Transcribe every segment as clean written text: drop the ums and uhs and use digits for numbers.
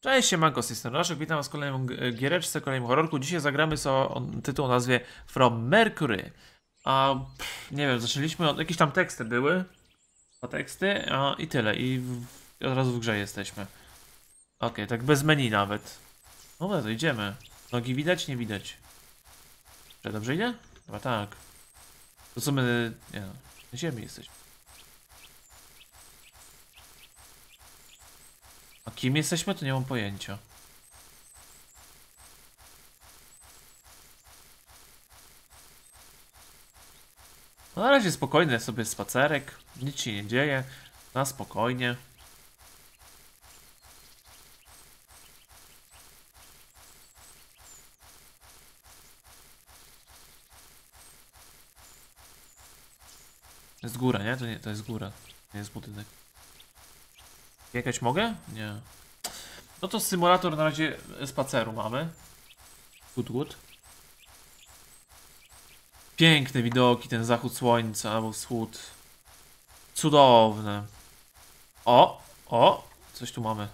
Cześć, siemanko, z tej strony Raszek, witam was w kolejnym giereczce, kolejnym horrorku. Dzisiaj zagramy sobie tytuł o nazwie From Mercury. Nie wiem, zaczęliśmy od... Jakieś tam teksty były. Teksty, i tyle. Od razu w grze jesteśmy. Okej, tak bez menu nawet. No to idziemy. Nogi widać? Nie widać. Czy dobrze idzie? Chyba tak. To co my... Nie no, na ziemi jesteśmy. A kim jesteśmy? To nie mam pojęcia. No na razie spokojny sobie spacerek, nic się nie dzieje, na spokojnie. To jest góra, nie? To jest góra, nie jest budynek. Jakaś mogę? Nie. No to symulator na razie spaceru mamy. Good. Piękne widoki, ten zachód słońca albo wschód. Cudowne. O! Coś tu mamy.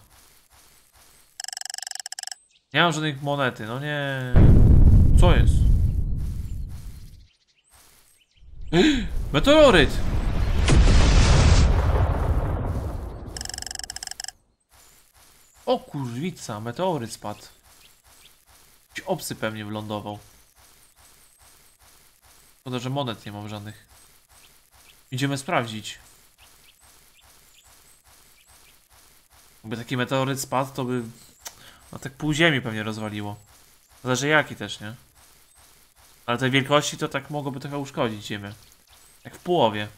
Nie mam żadnych monety, no nie. Co jest? Meteoryt! O kurwica, meteoryt spadł. Jakiś obcy pewnie wylądował. Szkoda, że monet nie mam żadnych. Idziemy sprawdzić. Jakby taki meteoryt spadł, to by... No tak pół ziemi pewnie rozwaliło. Zależy jaki też, nie? Ale tej wielkości to tak mogłoby trochę uszkodzić ziemię. Jak w połowie.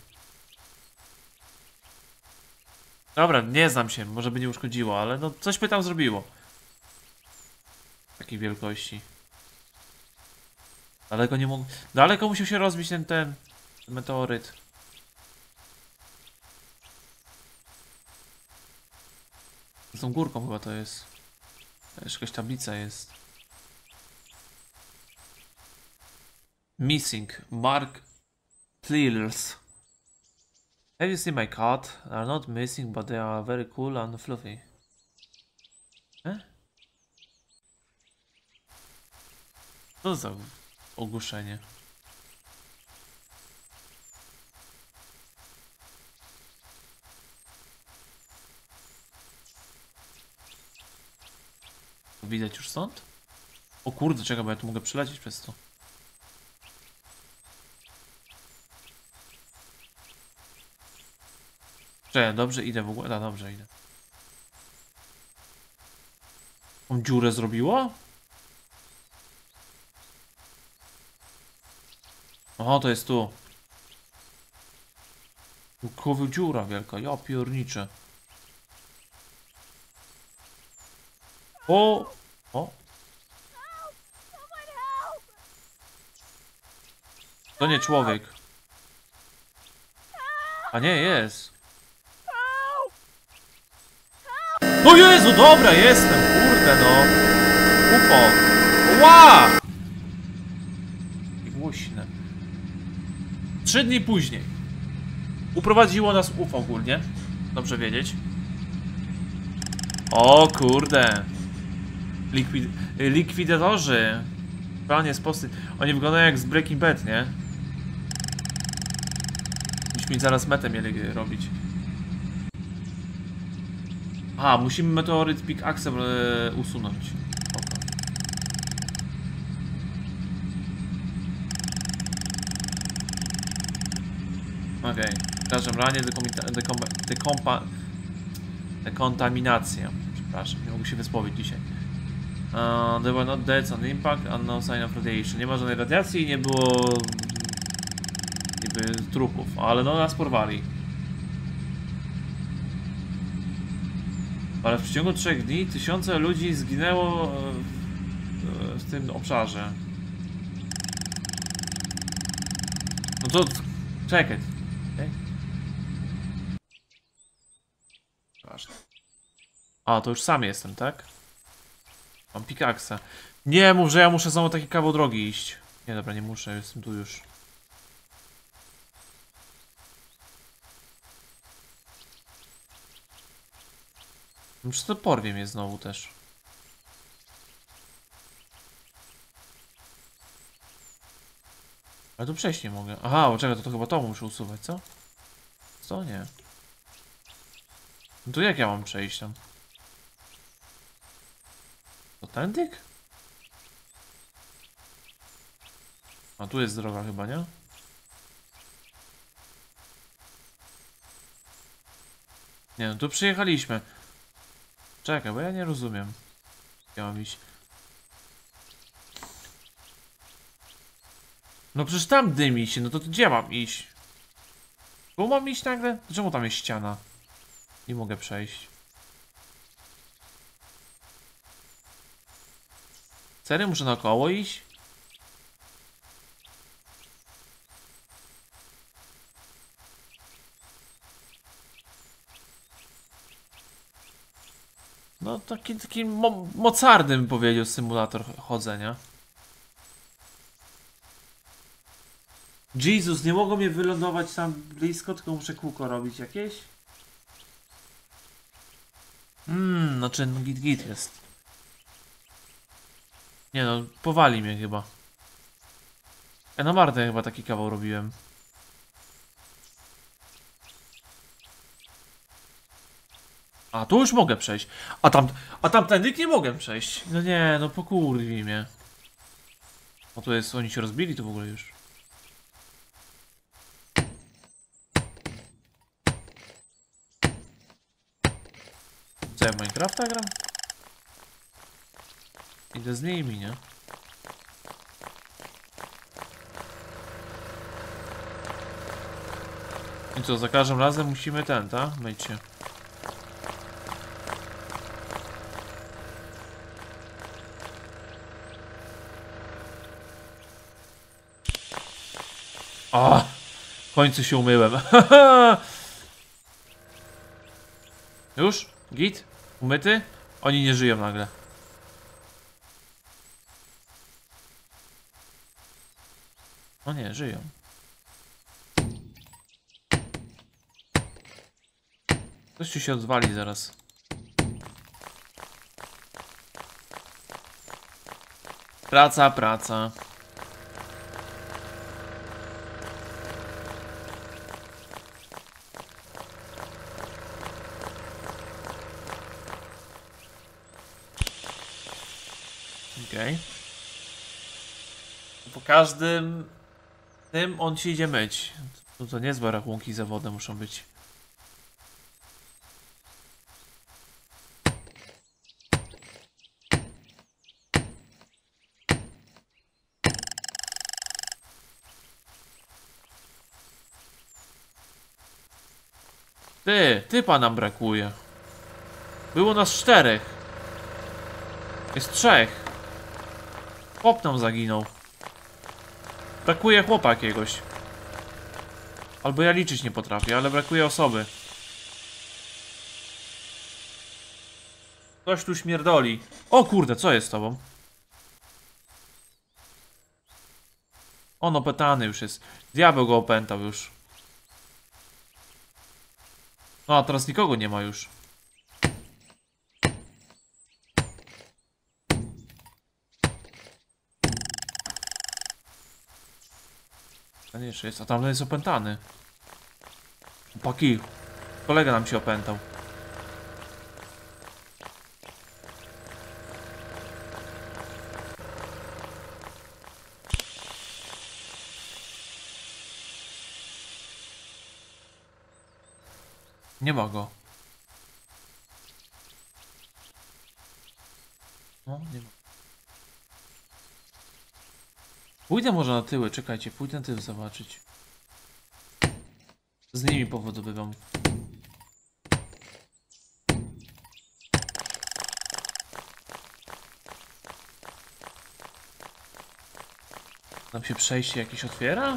Dobra, nie znam się, może by nie uszkodziło, ale no coś by tam zrobiło. Takiej wielkości. Daleko nie mógł... Daleko musiał się rozbić ten meteoryt. Z tą górką chyba to jest. Też jakaś tablica jest. Missing. Mark Clears. Have you seen my cat? They are not missing, but they are very cool and fluffy. Co za ogłuszenie? Widać już stąd? O kurde, czekaj, bo ja tu mogę przelecieć przez to. Czekaj, dobrze idę w ogóle. Dobrze idę. Tą dziurę zrobiło? Oho, to jest tu. Łukowy dziura wielka, ja piorniczę. O! To nie człowiek. A nie, jest. No Jezu, dobra, jestem, kurde no. UFO. Ła! I głośne. 3 dni później. Uprowadziło nas UFO ogólnie. Dobrze wiedzieć. O kurde. Likwidatorzy. Panie sposób. Oni wyglądają jak z Breaking Bad, nie? Myśmy zaraz metę mieli robić. Aha, musimy meteoryt pickaxem usunąć. Okej. W każdym razie dekontaminacja. Przepraszam, nie mogę się wysłowić dzisiaj. There were not deaths on impact and no sign of radiation. Nie ma żadnej radiacji, nie było niby trupów, ale no nas porwali. Ale w przeciągu 3 dni tysiące ludzi zginęło w tym obszarze. No to... Czekaj. Okay. A, to już sam jestem, tak? Mam pickaxa. Nie mów, że ja muszę znowu taki kawał drogi iść. Nie, dobra, nie muszę, jestem tu już. Muszę to porwie mnie znowu też. Ale tu przejść nie mogę. Aha, czekaj, to chyba to muszę usuwać, co? Co? Nie. No to jak ja mam przejść tam? To tędyk? A tu jest droga chyba, nie? Nie, no tu przyjechaliśmy. Czekaj, bo ja nie rozumiem. Ja mam iść. No przecież tam dymi się, no to gdzie ja mam iść? Tu mam iść nagle? Czemu tam jest ściana? Nie mogę przejść. Serio? Muszę naokoło iść? No taki mocarny bym powiedział symulator chodzenia. Jezus, nie mogą mnie wylądować tam blisko, tylko muszę kółko robić jakieś? Znaczy no git jest. Nie no, powali mnie chyba. Ja na marne chyba taki kawał robiłem. A, tu już mogę przejść. A tamtędy nie mogę przejść. No nie, no pokurwi mnie. O, tu jest, oni się rozbili tu w ogóle już. Co ja w Minecrafta gram? Idę z nimi, nie? I co, za każdym razem musimy tak? Myć się. O! W końcu się umyłem. Już? Git? Umyty? Oni nie żyją nagle. O nie, żyją. Coś tu się odwali zaraz. Praca, praca. Okej. Po każdym tym on się idzie myć. To niezłe rachunki za wodę muszą być. Typa nam brakuje. Było nas 4. Jest 3. Chłop nam zaginął. Brakuje chłopa jakiegoś. Albo ja liczyć nie potrafię, ale brakuje osoby. Ktoś tu śmierdoli. O kurde, co jest z tobą? On opętany już jest. Diabeł go opętał już. No a teraz nikogo nie ma już. Ten jeszcze jest, a tamten jest opętany. Chłopaki, kolega nam się opętał. Nie ma go. No, nie ma. Pójdę może na tyły, czekajcie, pójdę na tyły zobaczyć. Z nimi powodowywam. Tam się przejście jakieś otwiera?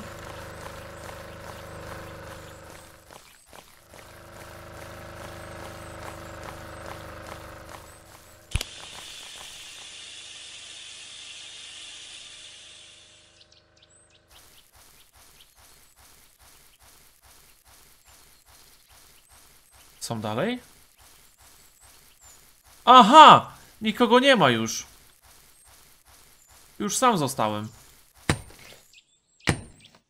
Są dalej? Aha! Nikogo nie ma już. Już sam zostałem.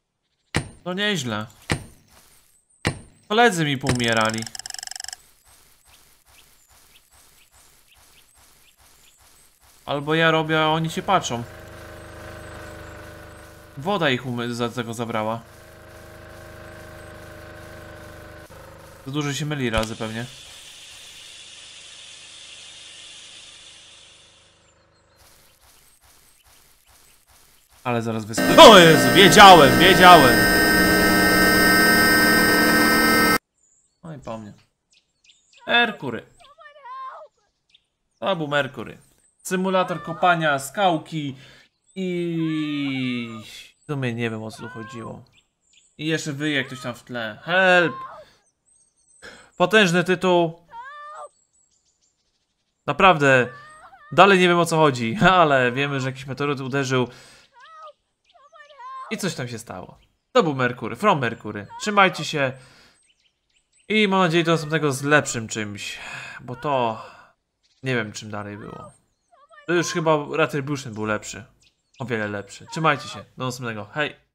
To nieźle. Koledzy mi poumierali. Albo ja robię, a oni się patrzą. Woda ich za tego zabrała. Za dużo się myli razy pewnie. Ale zaraz wyskoczę. O Jezu, wiedziałem, wiedziałem! No i po mnie. Merkury. To był Merkury. Symulator kopania skałki i... W sumie nie wiem, o co tu chodziło. I jeszcze wyje ktoś tam w tle. Help! Potężny tytuł. Naprawdę. Dalej nie wiem, o co chodzi, ale wiemy, że jakiś meteoryt uderzył. I coś tam się stało. To był Merkury, From Merkury. Trzymajcie się. I mam nadzieję do następnego z lepszym czymś. Bo to... Nie wiem, czym dalej było. To już chyba Retribution był lepszy. O wiele lepszy. Trzymajcie się. Do następnego. Hej.